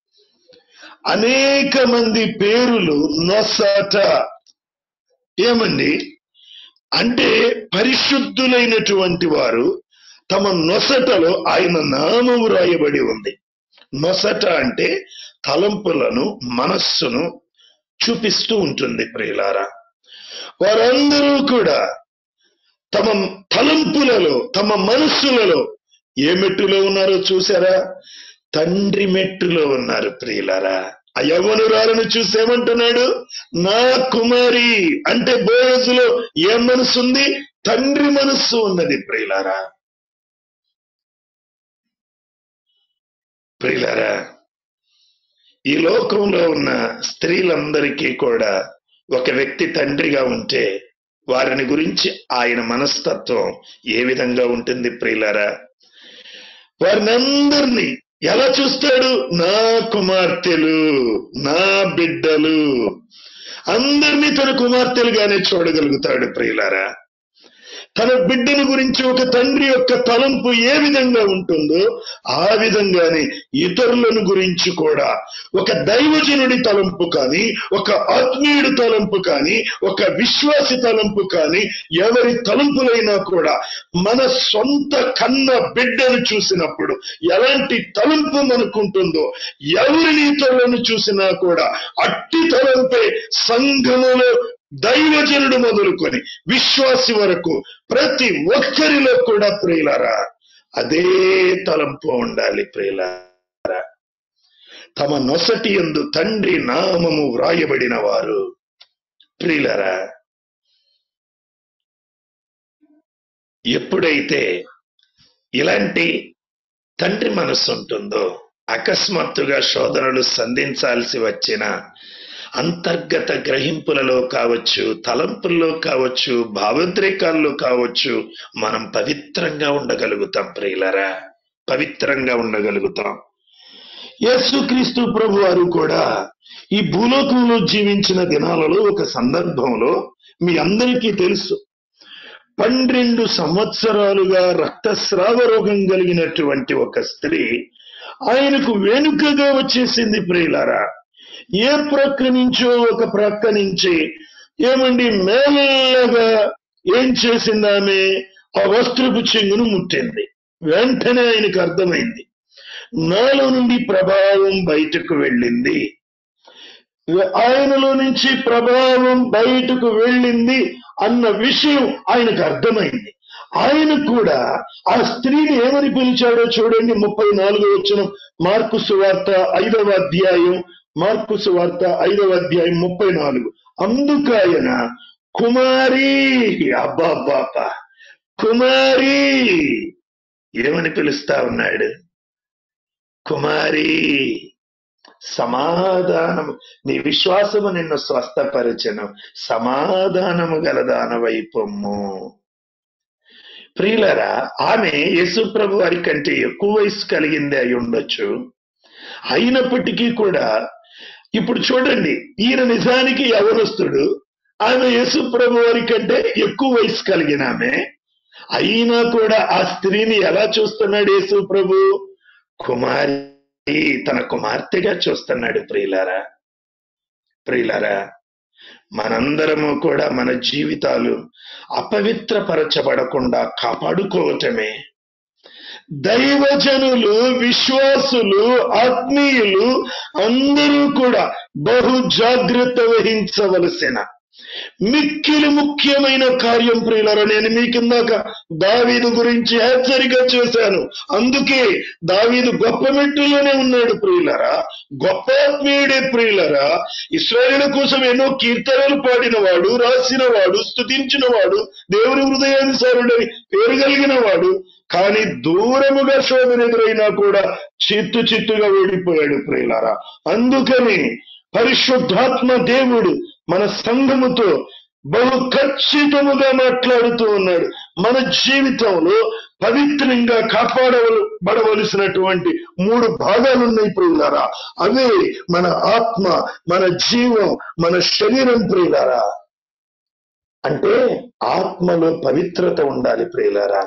S2: అనేక మంది పేరులు నొసట. ఏమండి అంటే, పరిశుద్ధులైనటువంటి వారు తమ నొసటలో ఆయన నామము రాయబడి ఉంది. నొసట అంటే తలంపులను, మనస్సును చూపిస్తూ ఉంటుంది. ప్రియులారా, వారందరూ కూడా తమ తలంపులలో, తమ మనస్సులలో ఏ మెట్టులో ఉన్నారో చూసారా? తండ్రి మెట్టులో ఉన్నారు. ప్రియులారా, ఆ యవ్వనురాలను చూసేమంటున్నాడు? నా కుమారి అంటే బోయజులో ఏ మనసు ఉంది? తండ్రి మనస్సు ఉన్నది. ప్రియులారా, ప్రియులారా, ఈ లోకంలో ఉన్న స్త్రీలందరికీ కూడా ఒక వ్యక్తి తండ్రిగా ఉంటే వారిని గురించి ఆయన మనస్తత్వం ఏ విధంగా ఉంటుంది? ప్రియులారా, వారిని అందరినీ ఎలా చూస్తాడు? నా కుమార్తెలు, నా బిడ్డలు, అందరినీ తన కుమార్తెలుగానే చూడగలుగుతాడు. ప్రియులారా, తన బిడ్డను గురించి ఒక తండ్రి యొక్క తలంపు ఏ విధంగా ఉంటుందో ఆ విధంగానే ఇతరులను గురించి కూడా ఒక దైవజనుడి తలంపు కానీ, ఒక ఆత్మీయుడి తలంపు కానీ, ఒక విశ్వాసి తలంపు కానీ, ఎవరి తలంపులైనా కూడా మన సొంత కన్న బిడ్డను చూసినప్పుడు ఎలాంటి తలంపు మనకుంటుందో, ఎవరిని ఇతరులను చూసినా కూడా అట్టి తలంపే సంఘములో దైవజనుడు మొదలుకొని విశ్వాసి వరకు ప్రతి ఒక్కరిలో కూడా ప్రియులారా అదే తలంపు ఉండాలి. ప్రియులారా, తమ నొసటి యందు తండ్రి నామము వ్రాయబడిన వారు. ప్రియులారా, ఎప్పుడైతే ఇలాంటి తండ్రి మనస్సు ఉంటుందో, అకస్మాత్తుగా శోధనలు సంధించాల్సి వచ్చిన అంతర్గత గ్రహింపులలో కావచ్చు, తలంపుల్లో కావచ్చు, భావోద్రేకాల్లో కావచ్చు, మనం పవిత్రంగా ఉండగలుగుతాం. ప్రియులారా, పవిత్రంగా ఉండగలుగుతాం. యేసుక్రీస్తు ప్రభు వారు కూడా ఈ భూలోకంలో జీవించిన దినాలలో ఒక సందర్భంలో మీ అందరికీ తెలుసు, పన్నెండు సంవత్సరాలుగా రక్తస్రావ రోగం కలిగినటువంటి ఒక స్త్రీ ఆయనకు వెనుకగా వచ్చేసింది ప్రియులారా. ఏ ప్రక్క నుంచో ఒక ప్రక్క నుంచి ఏమండి మెల్లగా ఏం చేసింది, ఆమె ఆ వస్త్రపు చెంగును ముట్టింది. వెంటనే ఆయనకు అర్థమైంది, నాలో నుండి ప్రభావం బయటకు వెళ్ళింది, ఆయనలో నుంచి ప్రభావం బయటకు వెళ్ళింది అన్న విషయం ఆయనకు అర్థమైంది. ఆయన కూడా ఆ స్త్రీని ఏమని పిలిచాడో చూడండి. ముప్పై నాలుగో వచనం, మార్కు సువార్త ఐదవ అధ్యాయం, మార్కు సువార్త ఐదవ అధ్యాయం ముప్పై నాలుగు. అందుకాయన కుమారి, అబ్బాబ్బాప కుమారి ఏమని పిలుస్తా ఉన్నాడు? కుమారి, సమాధానము, నీ విశ్వాసము నిన్ను స్వస్థపరచెను, సమాధానము గలదానవైపొమ్ము. ప్రియులరా, ఆమె యేసు ప్రభు వారి కంటే ఎక్కువ వయసు కలిగింది అయి ఉండొచ్చు. అయినప్పటికీ కూడా ఇప్పుడు చూడండి, ఈయన నిజానికి యవనస్తుడు, ఆమె యేసు ప్రభు వారి కంటే ఎక్కువ వయసు కలిగిన ఆమె. అయినా కూడా ఆ స్త్రీని ఎలా చూస్తున్నాడు యేసు ప్రభు? కుమారి, తన కుమార్తెగా చూస్తున్నాడు. ప్రియులారా, ప్రియులారా, మనందరము కూడా మన జీవితాలు అపవిత్రపరచబడకుండా కాపాడుకోవటమే దైవజనులు, విశ్వాసులు, ఆత్మీయులు అందరూ కూడా బహు జాగ్రత్త వహించవలసిన మిక్కిలి ముఖ్యమైన కార్యం. ప్రియులారా, నేను మీకిందాక దావీదు గురించి హెచ్చరిక చేశాను. అందుకే దావీదు గొప్ప మెట్టులోనే ఉన్నాడు. ప్రియులారా, గొప్ప ఆత్మీయుడే. ప్రియులారా, ఇశ్రాయేలు కోసం ఎన్నో కీర్తనలు పాడిన వాడు, రాసిన వాడు, స్తుతించిన వాడు, దేవుని హృదయానుసారుడని పేరు కలిగిన వాడు. కానీ దూరముగా శోధన ఎదురైనా కూడా చిత్తు చిత్తుగా ఓడిపోయాడు. ప్రియులారా, అందుకని పరిశుద్ధాత్మ దేవుడు మన సంఘముతో బహు ఖచ్చితముగా మాట్లాడుతూ ఉన్నాడు. మన జీవితంలో పవిత్రంగా కాపాడబడవలసినటువంటి మూడు భాగాలు ఉన్నాయి ప్రియులారా. అవే మన ఆత్మ, మన జీవం, మన శరీరం. ప్రియులారా, అంటే ఆత్మలో పవిత్రత ఉండాలి. ప్రియులారా,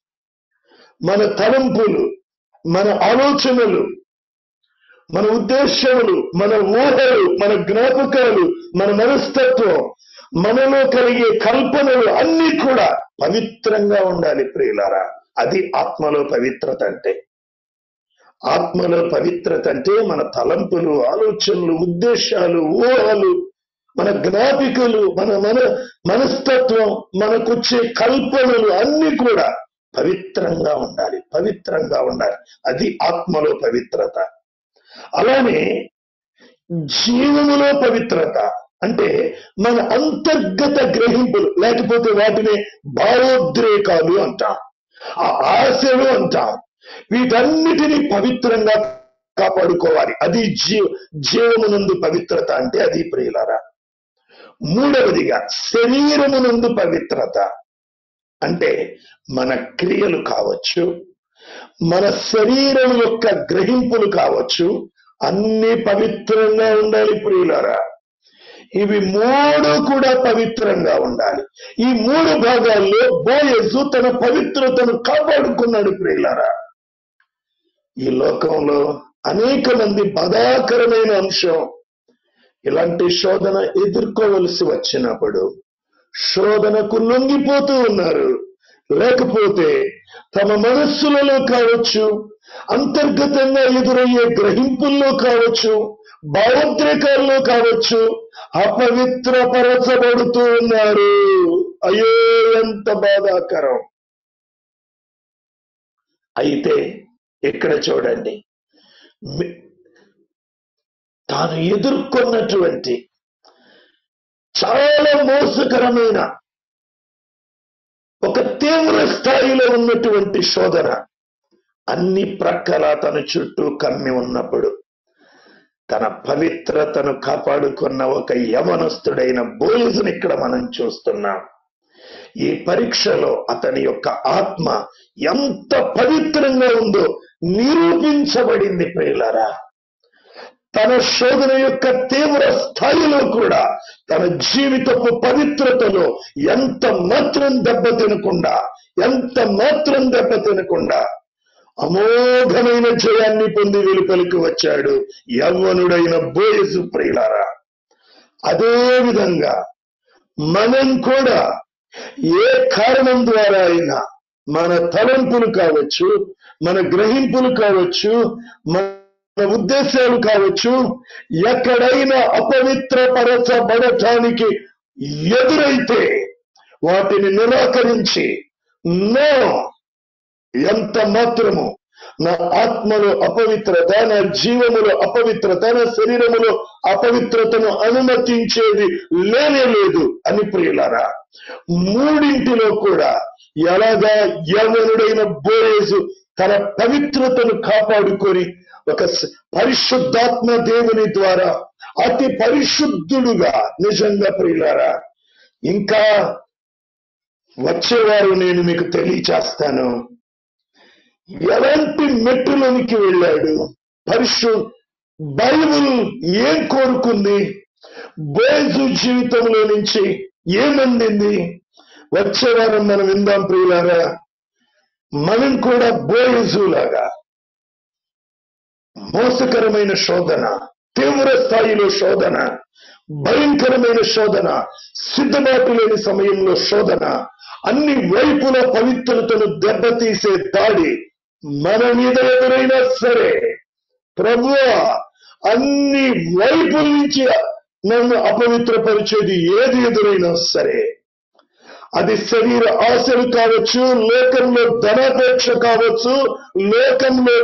S2: మన తలంపులు, మన ఆలోచనలు, మన ఉద్దేశములు, మన ఊహలు, మన జ్ఞాపకాలు, మన మనస్తత్వం, మనలో కలిగే కల్పనలు అన్ని కూడా పవిత్రంగా ఉండాలి. ప్రియులారా, అది ఆత్మలో పవిత్రత అంటే. ఆత్మలో పవిత్రత అంటే మన తలంపులు, ఆలోచనలు, ఉద్దేశాలు, ఊహలు, మన జ్ఞాపికలు, మన మన మనస్తత్వం, మనకొచ్చే కల్పనలు అన్ని కూడా పవిత్రంగా ఉండాలి. పవిత్రంగా ఉండాలి. అది ఆత్మలో పవిత్రత. అలానే జీవములో పవిత్రత అంటే మన అంతర్గత గ్రహింపులు, లేకపోతే వాటిని భావోద్రేకాలు అంటాం, ఆ ఆశలు అంటాం. వీటన్నిటినీ పవిత్రంగా కాపాడుకోవాలి. అది జీవ జీవమునందు పవిత్రత అంటే అది. ప్రియులారా, మూడవదిగా శరీరమునందు పవిత్రత అంటే మన క్రియలు కావచ్చు, మన శరీరం యొక్క గ్రహింపులు కావచ్చు, అన్ని పవిత్రంగా ఉండాలి. ప్రియులారా, ఇవి మూడు కూడా పవిత్రంగా ఉండాలి. ఈ మూడు భాగాల్లో బోయజు తన పవిత్రతను కాపాడుకున్నాడు. ప్రియులారా, ఈ లోకంలో అనేక మంది బాధాకరమైన అంశం, ఇలాంటి శోధన ఎదుర్కోవలసి వచ్చినప్పుడు శోధనకు లొంగిపోతూ ఉన్నారు. లేకపోతే తమ మనస్సులలో కావచ్చు, అంతర్గతంగా ఎదురయ్యే గ్రహింపుల్లో కావచ్చు, భావోద్రేకాల్లో కావచ్చు, అపవిత్రపరచబడుతూ ఉన్నారు. అయ్యో, ఎంత బాధాకరం. అయితే ఇక్కడ చూడండి, తాను ఎదుర్కొన్నటువంటి చాలా మోసకరమైన ఒక తీవ్ర స్థాయిలో ఉన్నటువంటి శోధన అన్ని ప్రక్కల తన చుట్టూ కమ్మి ఉన్నప్పుడు తన పవిత్రతను కాపాడుకున్న ఒక యవనస్తుడైన బోయజుని ఇక్కడ మనం చూస్తున్నాం. ఈ పరీక్షలో అతని యొక్క ఆత్మ ఎంత పవిత్రంగా ఉందో నిరూపించబడింది. ప్రియులారా, తన శోధన యొక్క తీవ్ర స్థాయిలో కూడా తన జీవితపు పవిత్రతలో ఎంత మాత్రం దెబ్బతినకుండా ఎంత మాత్రం దెబ్బతినకుండా అమోఘమైన జయాన్ని పొంది వెలుపలికి వచ్చాడు యవ్వనుడైన బోయజు. ప్రియులారా, అదే విధంగా మనం కూడా ఏ కారణం ద్వారా అయినా మన తలంపులు కావచ్చు, మన గ్రహింపులు కావచ్చు, మన ఉద్దేశాలు కావచ్చు, ఎక్కడైనా అపవిత్రపరచబడటానికి ఎదురైతే వాటిని నిరాకరించి నో, ఎంత మాత్రము నా ఆత్మలో అపవిత్రత, నా జీవములో అపవిత్రత, నా శరీరములో అపవిత్రతను అనుమతించేది లేనే లేదు అని ప్రియులారా, మూడింటిలో కూడా ఎలాగా యవ్వనుడైన బోయేజు తన పవిత్రతను కాపాడుకొని ఒక పరిశుద్ధాత్మ దేవుని ద్వారా అతి పరిశుద్ధుడుగా, నిజంగా ప్రియులారా, ఇంకా వచ్చేవారు నేను మీకు తెలియచేస్తాను ఎలాంటి మెట్టులోనికి వెళ్ళాడు, పరిశు బైబిల్ ఏం కోరుకుంది, బోయజు జీవితంలో నుంచి ఏమందింది, వచ్చే వారం మనం విందాం ప్రియులారా. మనం కూడా బోయజు లాగా మోసకరమైన శోధన, తీవ్ర స్థాయిలో శోధన, భయంకరమైన శోధన, సిద్ధపాటు లేని సమయంలో శోధన, అన్ని వైపుల పవిత్రతను దెబ్బతీసే దాడి మన మీద ఎదురైనా సరే, ప్రభువా అన్ని వైపుల నుంచి నన్ను అపవిత్రపరిచేది ఏది ఎదురైనా సరే, అది శరీర ఆశలు కావచ్చు, లోకంలో ధనాపేక్ష కావచ్చు, లోకంలో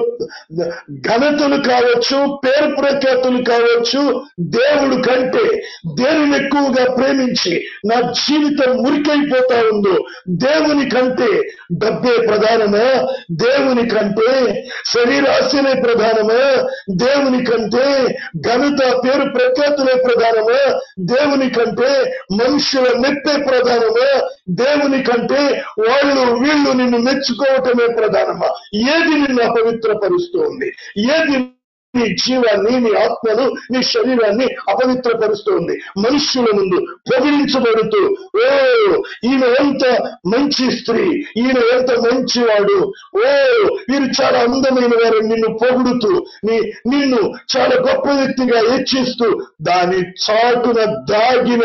S2: ఘనతలు కావచ్చు, పేరు ప్రఖ్యాతులు కావచ్చు, దేవుడు కంటే దేనిని ఎక్కువగా ప్రేమించి నా జీవితం మురికైపోతా ఉందో, దేవుని కంటే డబ్బే ప్రధానమా, దేవుని కంటే శరీరాశలే ప్రధానమా, దేవుని కంటే ఘనత పేరు ప్రఖ్యాతులే ప్రధానమా, దేవుని కంటే మనుషుల మెప్పే ప్రధానమా, దేవుని కంటే వాళ్ళు వీళ్ళు నిన్ను మెచ్చుకోవటమే ప్రధానమా, ఏది నిన్ను అపవిత్రపరుస్తోంది, ఏది నీ జీవాన్ని, నీ ఆత్మను, నీ శరీరాన్ని అపవిత్రపరుస్తోంది, మనుష్యుల ముందు పొగిడించబడుతూ ఓ ఈయన ఎంత మంచి స్త్రీ, ఈయన ఎంత మంచివాడు, ఓ వీరు చాలా అందమైన వారు నిన్ను పొగుడుతూ నీ నిన్ను చాలా గొప్ప వ్యక్తిగా హెచ్చిస్తూ దాని చాటున దాగిన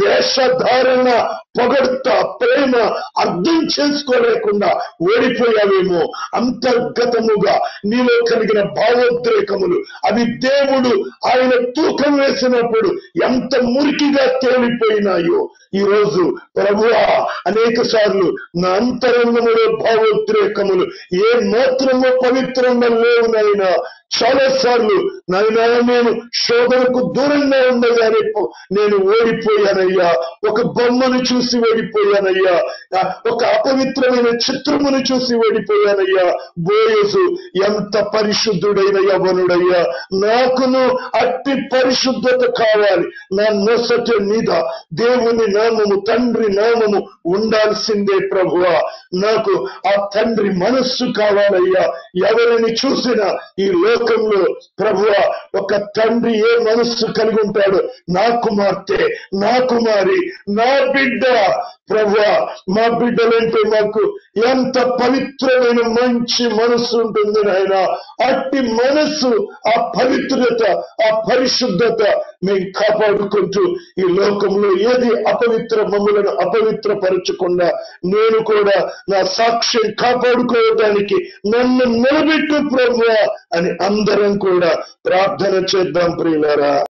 S2: వేషధారణ, పొగడ్త, ప్రేమ అర్థం చేసుకోలేకుండా ఓడిపోయావేమో. అంతర్గతముగా నీలో కలిగిన భావోద్రేకములు అవి దేవుడు ఆయన తూకం వేసినప్పుడు ఎంత మురికిగా తేలిపోయినాయో. ఈ రోజు ప్రభువా అనేక సార్లు నా అంతరంగములో భావోద్రేకములు ఏ మాత్రమో పవిత్రంగా లేవునైనా చాలా సార్లు నాయనా నేను శోధనకు దూరంగా ఉండగానే నేను ఓడిపోయానయ్యా, ఒక బొమ్మను చూసి ఓడిపోయానయ్యా, ఒక అపవిత్రమైన చిత్రమును చూసి ఓడిపోయానయ్యా. బోయజు ఎంత పరిశుద్ధుడైన యవ్వనుడయ్యా, నాకును అట్టి పరిశుద్ధత కావాలి. నా నొసటి మీద దేవుని నామము, తండ్రి నామము ఉండాల్సిందే ప్రభువా. నాకు ఆ తండ్రి మనస్సు కావాలయ్యా. ఎవరిని చూసినా ఈ లోకంలో ప్రభువా ఒక తండ్రి ఏ మనస్సు కలిగి ఉంటాడో, నా కుమార్తె, నా కుమారి, నా బిడ్డ ప్రభువా, మా బిడ్డలంటే మాకు ఎంత పవిత్రమైన మంచి మనస్సు ఉంటుంది నాయన. అట్టి మనస్సు, ఆ పవిత్రత, ఆ పరిశుద్ధత మేము కాపాడుకుంటూ ఈ లోకంలో ఏది అపవిత్ర మమ్ములను అపవిత్రపరచకుండా నేను కూడా నా సాక్ష్యం కాపాడుకోవడానికి నన్ను నిలబెట్టు ప్రభువా అని అందరం కూడా ప్రార్థన చేద్దాం ప్రియులారా.